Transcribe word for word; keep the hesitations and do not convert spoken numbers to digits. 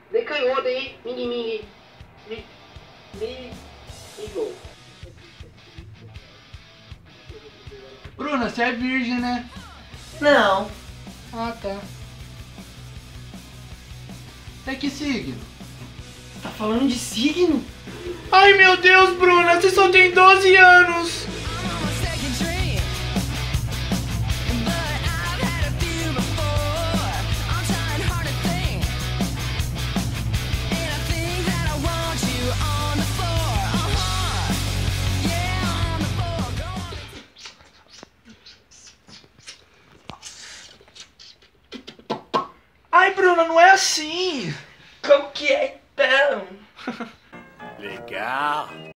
Lê canhoto aí, ming ming. Mi, mi, migo. Bruna, você é virgem, né? Não. Ah, tá. É que signo? Tá falando de signo? Ai, meu Deus, Bruna, você só tem doze anos. Ai, Bruna, não é assim. Como que é então? Legal.